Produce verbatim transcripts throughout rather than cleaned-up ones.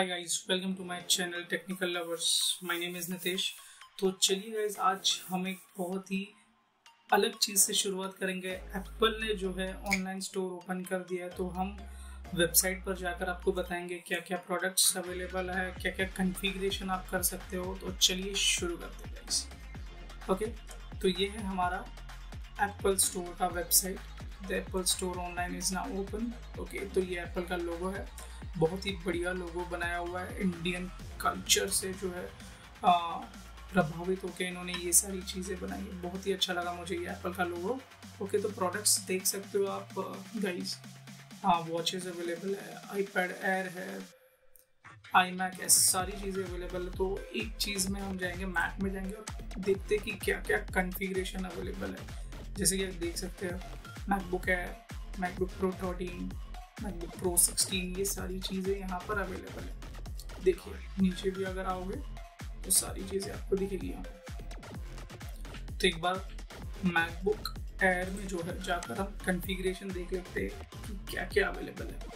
Hi guys, welcome to my channel technical lovers. My name is Nitesh. तो चलिए guys, आज हम एक बहुत ही अलग चीज़ से शुरुआत करेंगे। एप्पल ने जो है ऑनलाइन स्टोर ओपन कर दिया है, तो हम वेबसाइट पर जाकर आपको बताएंगे क्या क्या प्रोडक्ट्स अवेलेबल है, क्या क्या कॉन्फ़िगरेशन आप कर सकते हो। तो चलिए शुरू करते हैं गाइस। ओके, तो ये है हमारा एप्पल स्टोर का website. The Apple store online is now open. Okay, तो ये एप्पल का लोगो है, बहुत ही बढ़िया लोगो बनाया हुआ है। इंडियन कल्चर से जो है आ, प्रभावित होकर इन्होंने ये सारी चीज़ें बनाई है। बहुत ही अच्छा लगा मुझे ये एप्पल का लोगो। ओके, तो प्रोडक्ट्स देख सकते हो आप गाइस। हाँ, वॉचेस अवेलेबल है, आईपैड एयर है, आई मैक है, सारी चीज़ें अवेलेबल है। तो एक चीज़ में हम जाएंगे, मैक में जाएंगे और देखते हैं कि क्या क्या कॉन्फ़िगरेशन अवेलेबल है। जैसे कि आप देख सकते हो, मैकबुक है, MacBook Pro thirteen, MacBook Pro sixteen, ये सारी चीज़ें यहाँ पर अवेलेबल है। देखिए नीचे भी अगर आओगे तो सारी चीज़ें आपको दिखेगी यहाँ पर। तो एक बार मैकबुक एयर में जो है जाकर हम कॉन्फ़िगरेशन देख लेते हैं कि क्या क्या अवेलेबल है।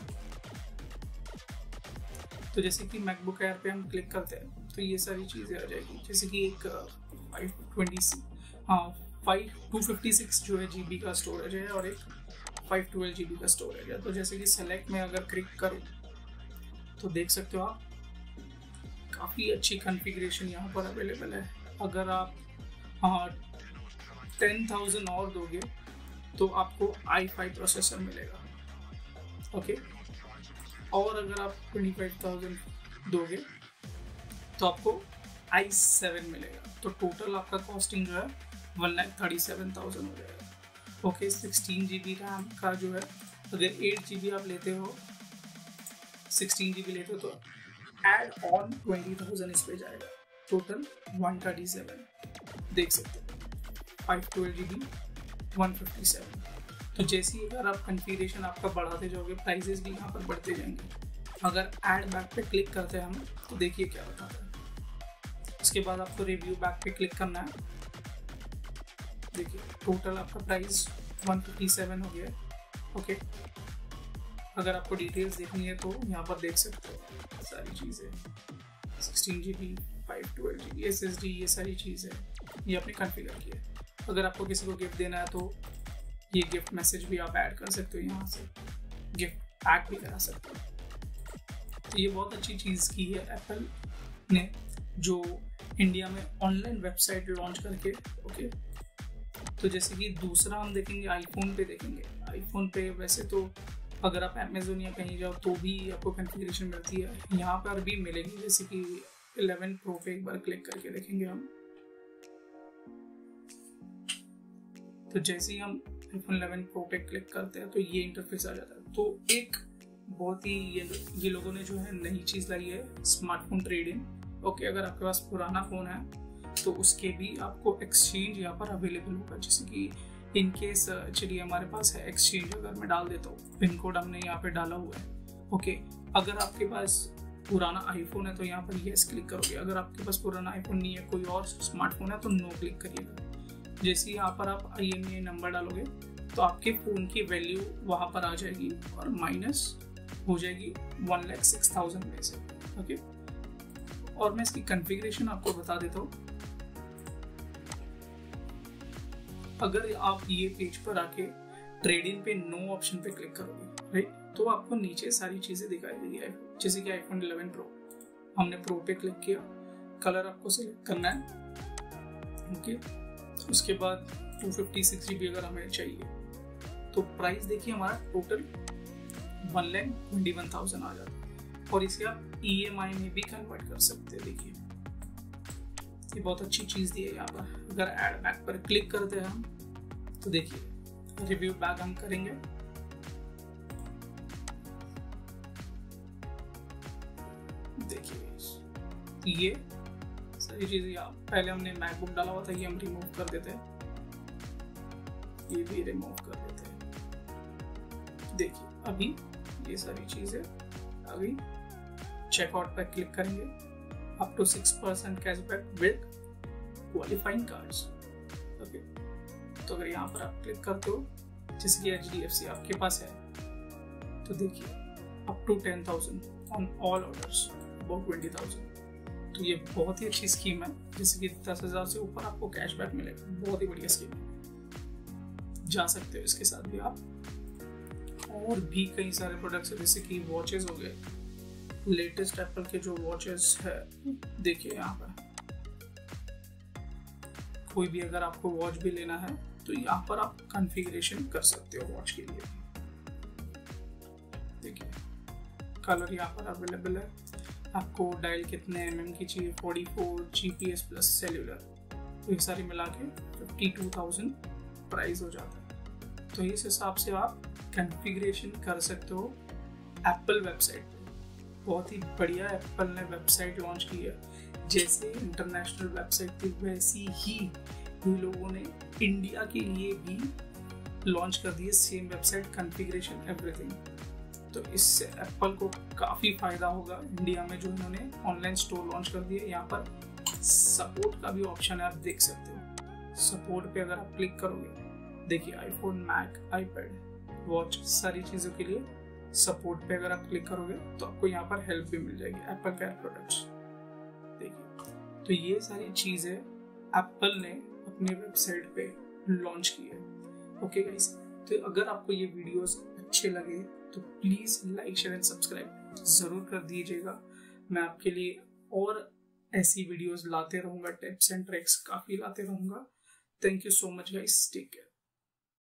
तो जैसे कि मैकबुक एयर पे हम क्लिक करते हैं तो ये सारी चीज़ें आ जाएगी। जैसे कि एक फाइव ट्वेंटी हाँ फाइव टू फिफ्टी सिक्स जो है जी बी का स्टोरेज है और एक फाइव ट्वेल्व जी बी का स्टोरेज है। तो जैसे कि सेलेक्ट में अगर क्लिक करो तो देख सकते हो आप, काफ़ी अच्छी कॉन्फ़िगरेशन यहाँ पर अवेलेबल है। अगर आप हाँ टेन थाउजेंड और दोगे तो आपको आई फाइव प्रोसेसर मिलेगा। ओके, और अगर आप ट्वेंटी फाइव थाउजेंड दोगे तो आपको आई सेवन मिलेगा। तो टोटल आपका कॉस्टिंग जो है one lakh thirty seven thousand हो जाएगा। Okay, sixteen G B RAM का जो है, अगर एट जी बी आप लेते हो, सिक्सटीन जी बी लेते हो तो एड ऑन ट्वेंटी थाउजेंड इस पे जाएगा। टोटल वन थर्टी सेवन देख सकते हो। Five twelve G B one fifty seven. तो जैसे ही अगर आप कॉन्फ़िगरेशन आपका बढ़ाते जाओगे, प्राइजेस भी यहाँ पर बढ़ते जाएंगे। अगर ऐड बैक पे क्लिक करते हैं हम तो देखिए क्या बताता है। उसके बाद आपको रिव्यू बैक पे क्लिक करना है। देखिए टोटल आपका प्राइस वन फिफ्टी सेवन हो गया। ओके, अगर आपको डिटेल्स देखनी है तो यहाँ पर देख सकते हो सारी चीज़ें, sixteen G B, five twelve G B, S S D, ये सारी चीज़ें ये आपने कॉन्फ़िगर की है। अगर आपको किसी को गिफ्ट देना है तो ये गिफ्ट मैसेज भी आप ऐड कर सकते हो, यहाँ से गिफ्ट ऐड भी करा सकते हो। तो ये बहुत अच्छी चीज़ की है एप्पल ने, जो इंडिया में ऑनलाइन वेबसाइट लॉन्च करके। ओके, तो जैसे कि दूसरा हम देखेंगे, आईफोन पे देखेंगे। आईफोन पे वैसे तो अगर आप अमेज़न या कहीं जाओ तो भी आपको कॉन्फ़िगरेशन मिलती है, यहाँ पर भी मिलेगी। जैसे कि इलेवन प्रो पे एक बार क्लिक करके देखेंगे हम। तो जैसे ही हम आईफोन इलेवन प्रो पे क्लिक करते हैं तो ये इंटरफेस आ जाता है। तो एक बहुत ही ये ये लोगों ने जो है नई चीज़ लाई है, स्मार्टफोन ट्रेड-इन। ओके, अगर आपके पास पुराना फ़ोन है तो उसके भी आपको एक्सचेंज यहाँ पर अवेलेबल होगा। जैसे कि इन केस चलिए हमारे पास है एक्सचेंज, अगर मैं डाल देता हूँ, पिन कोड हमने यहाँ पे डाला हुआ है। ओके, अगर आपके पास पुराना आईफोन है तो यहाँ पर येस क्लिक करोगे। अगर आपके पास पुराना आईफोन नहीं है, कोई और स्मार्टफोन है तो नो क्लिक करिएगा। जैसे यहाँ पर आप I M E I number डालोगे तो आपके फ़ोन की वैल्यू वहाँ पर आ जाएगी और माइनस हो जाएगी वन लैख सिक्स थाउजेंड में से। ओके, और मैं इसकी कॉन्फ़िगरेशन आपको बता देता हूँ। अगर आप ये पेज पर आके ट्रेड इन पे नो ऑप्शन पे क्लिक करोगे, राइट, तो आपको नीचे सारी चीज़ें दिखाई देगी। जैसे कि आईफोन इलेवन प्रो, हमने प्रो पे क्लिक किया, कलर आपको सिलेक्ट करना है। ओके, उसके बाद two fifty six G B अगर हमें चाहिए तो प्राइस देखिए हमारा total one lakh twenty one thousand आ जाता है। और इसे आप ई एम आई में भी कन्वर्ट कर सकते हैं। देखिए ये बहुत अच्छी चीज़ दी है यहाँ पर। अगर ऐड बैक पर क्लिक करते हैं हम तो देखिए रिव्यू बैक हम करेंगे। देखिए ये सारी चीज़ें, पहले हमने मैकबुक डाला हुआ था, ये हम रिमूव कर देते हैं, ये भी रिमूव कर देते हैं। देखिए अभी ये सारी चीज़ें अभी चेकआउट पर क्लिक करेंगे। Up to six percent cashback with qualifying cards. Okay, तो अगर यहाँ पर आप क्लिक करते हो, जैसे कि एच डी एफ सी आपके पास है, तो देखिए up to ten thousand on all orders. About twenty thousand. तो ये बहुत ही अच्छी स्कीम है, जैसे कि दस हजार से ऊपर आपको कैशबैक मिलेगा। बहुत ही बढ़िया स्कीम है, जा सकते हो इसके साथ भी आप। और भी कई सारे प्रोडक्ट्स है, जैसे कि वॉचेस हो गए। लेटेस्ट एप्पल के जो वॉचेस है, देखिए यहाँ पर कोई भी अगर आपको वॉच भी लेना है तो यहाँ पर आप कॉन्फ़िगरेशन कर सकते हो वॉच के लिए। देखिए कलर यहाँ पर अवेलेबल है, आपको डायल कितने एम एम की चाहिए, forty four G P S plus cellular, तो ये सारी मिला के फिफ्टी टू थाउजेंड प्राइस हो जाता है। तो इस हिसाब से आप कॉन्फ़िगरेशन कर सकते हो एप्पल वेबसाइट पे। बहुत ही बढ़िया एप्पल ने वेबसाइट लॉन्च की है, जैसे इंटरनेशनल वेबसाइट थी वैसी ही ये लोगों ने इंडिया के लिए भी लॉन्च कर दी है सेम वेबसाइट, कॉन्फ़िगरेशन एवरीथिंग। तो इससे एप्पल को काफ़ी फ़ायदा होगा इंडिया में, जो इन्होंने ऑनलाइन स्टोर लॉन्च कर दिए। यहाँ पर सपोर्ट का भी ऑप्शन है, आप देख सकते हो। सपोर्ट पे अगर आप क्लिक करोगे, देखिए आईफोन, मैक, आईपैड, वॉच, सारी चीज़ों के लिए सपोर्ट पे अगर आप क्लिक करोगे तो आपको यहाँ पर हेल्प भी मिल जाएगी, एप्पल केयर प्रोडक्ट्स। देखिए तो ये सारी चीज़ें एप्पल ने अपनी वेबसाइट पे लॉन्च की है। ओके गाइस, तो अगर आपको ये वीडियोस अच्छे लगे तो please like, share and subscribe ज़रूर कर दीजिएगा। मैं आपके लिए और ऐसी वीडियोस लाते रहूँगा, टिप्स एंड ट्रिक्स काफ़ी लाते रहूँगा। Thank you so much guys, take care.